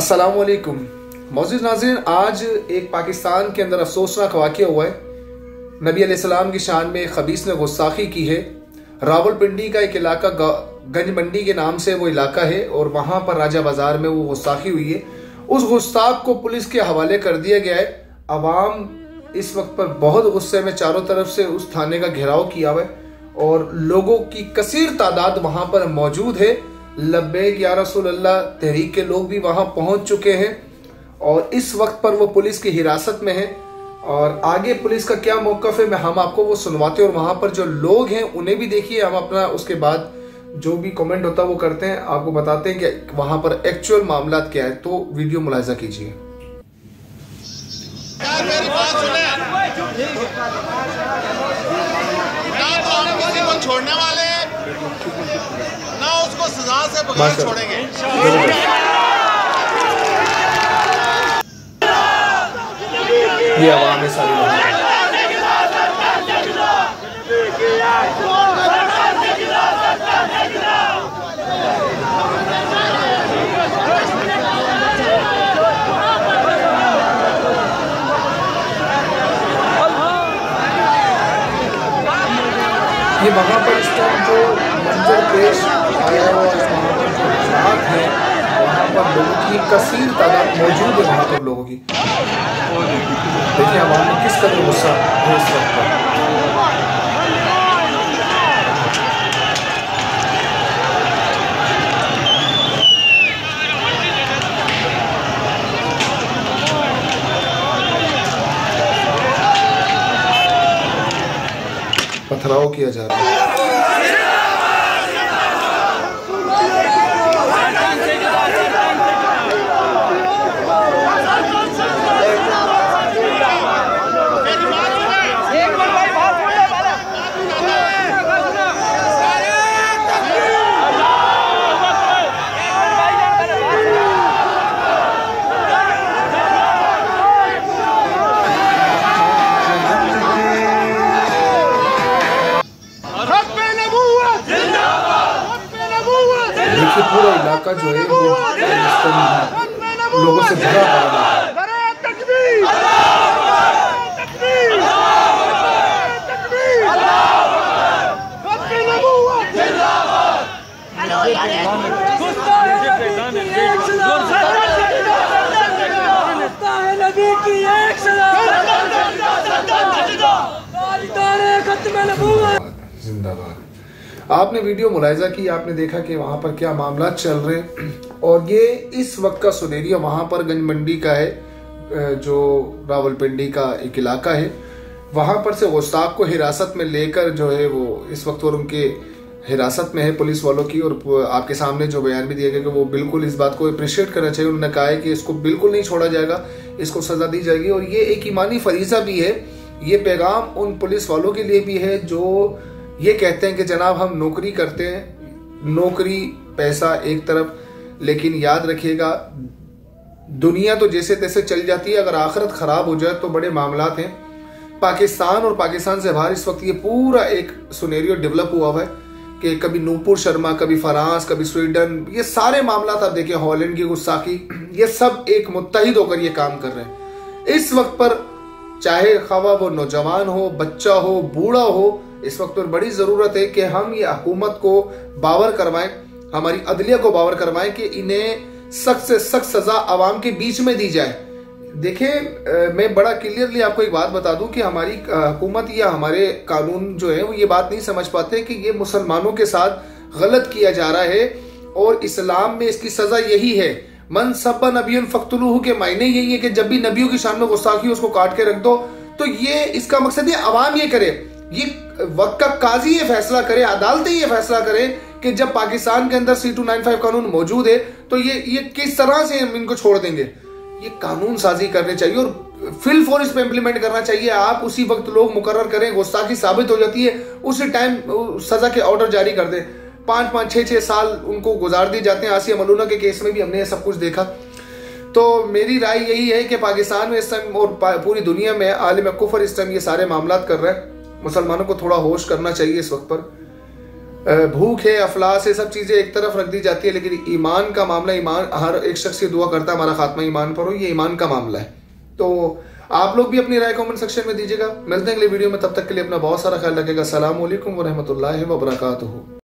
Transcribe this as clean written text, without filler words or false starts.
अस्सलाम वालेकुम मौजूद नाज़रीन, आज एक पाकिस्तान के अंदर अफसोसनाक वाक़या हुआ है। नबी अलैहिस्सलाम की शान में खबीस ने गुस्ताखी की है। रावलपिंडी का एक इलाका गंज मंडी के नाम से वो इलाका है और वहां पर राजा बाजार में वो गुस्ताखी हुई है। उस गुस्ताख को पुलिस के हवाले कर दिया गया है। अवाम इस वक्त पर बहुत गुस्से में चारों तरफ से उस थाने का घेराव किया हुआ है और लोगों की कसीर तादाद वहां पर मौजूद है। लब्बैक या रसूल अल्लाह तहरीक के लोग भी वहां पहुंच चुके हैं और इस वक्त पर वो पुलिस की हिरासत में है। और आगे पुलिस का क्या मौक़िफ़ है हम आपको वो सुनवाते हैं और वहां पर जो लोग हैं उन्हें भी देखिए। हम अपना उसके बाद जो भी कमेंट होता है वो करते हैं, आपको बताते हैं कि वहां पर एक्चुअल मामला क्या है। तो वीडियो मुलाहिजा कीजिए। छोड़ने वाले ना उसको सजा से बगैर छोड़ेंगे। ये आवाम है सारी ये वहाँ पर इस टाइम जो मंजर पेश आया और वहाँ पर जो हालात हैं वहाँ पर लोगों की कसीर तादाद मौजूद है। वहाँ पर लोगों की देखिए आवाम में किस कदर गुस्सा है इस वक्त पर। पथराव किया जा रहा है। देखिए पूरा इलाका जो है वो लोगों से भरा पड़ा है। जिंदाबाद। आपने वीडियो मुलाहिजा की, आपने देखा कि वहां पर क्या मामला चल रहे हैं और ये इस वक्त का सुनेरिया वहां पर गंज मंडी का है, जो रावलपिंडी का एक इलाका है। वहां पर से गुस्ताख को हिरासत में लेकर जो है वो इस वक्त और उनके हिरासत में है पुलिस वालों की। और आपके सामने जो बयान भी दिया गया कि वो बिल्कुल इस बात को अप्रिशिएट करना चाहिए। उन्होंने कहा है कि इसको बिल्कुल नहीं छोड़ा जाएगा, इसको सजा दी जाएगी और ये एक ईमानी फरीजा भी है। ये पैगाम उन पुलिस वालों के लिए भी है जो ये कहते हैं कि जनाब हम नौकरी करते हैं, नौकरी पैसा एक तरफ, लेकिन याद रखिएगा दुनिया तो जैसे तैसे चल जाती है, अगर आखिरत खराब हो जाए तो बड़े मामलात हैं। पाकिस्तान और पाकिस्तान से बाहर इस वक्त ये पूरा एक सुनेरियो डेवलप हुआ है कि कभी नूपुर शर्मा, कभी फ्रांस, कभी स्वीडन, ये सारे मामला आप देखिए, हॉलैंड की गुस्ताखी, ये सब एक मुत्तहिद होकर ये काम कर रहे हैं। इस वक्त पर चाहे खवा वो नौजवान हो, बच्चा हो, बूढ़ा हो, इस वक्त पर बड़ी जरूरत है कि हम ये हुकूमत को बावर करवाएं, हमारी अदलिया को बावर करवाएं कि इन्हें सख्त से सख्त सजा आवाम के बीच में दी जाए। देखिए मैं बड़ा क्लियरली आपको एक बात बता दूं कि हमारी हुकूमत या हमारे कानून जो है वो ये बात नहीं समझ पाते कि ये मुसलमानों के साथ गलत किया जा रहा है और इस्लाम में इसकी सजा यही है, मन सब्बा नबियन फक्तुलूहु के मायने यही है कि जब भी नबियों की शान में गुस्ताखी उसको काट के रख दो। तो ये इसका मकसद है अवाम ये करे, ये वक्त का काजी ये फैसला करे, अदालतें ये फैसला करें कि जब पाकिस्तान के अंदर C295 कानून मौजूद है तो ये किस तरह से हम इनको छोड़ देंगे। ये कानून साजी करनी चाहिए और फिल फॉर इस पे इम्प्लीमेंट करना चाहिए। आप उसी वक्त लोग मुकर्रर करें, गुस्ताखी साबित हो जाती है उसी टाइम सजा के ऑर्डर जारी कर दें। 5-5, 6-6 साल उनको गुजार दिए जाते हैं। आसिया मलूना के केस में भी हमने सब कुछ देखा। तो मेरी राय यही है कि पाकिस्तान में इस टाइम और पूरी दुनिया में आलिम कुफर इस टाइम ये सारे मामला कर रहे हैं। मुसलमानों को थोड़ा होश करना चाहिए इस वक्त पर। भूख है, अफलास है, सब चीजें एक तरफ रख दी जाती है, लेकिन ईमान का मामला, ईमान हर एक शख्स ये दुआ करता है हमारा खात्मा ईमान पर हो, ये ईमान का मामला है। तो आप लोग भी अपनी राय कमेंट सेक्शन में दीजिएगा। मिलते हैं अगले वीडियो में, तब तक के लिए अपना बहुत सारा ख्याल रखिएगा। अस्सलाम वालेकुम व रहमतुल्लाहि व बरकातुहू।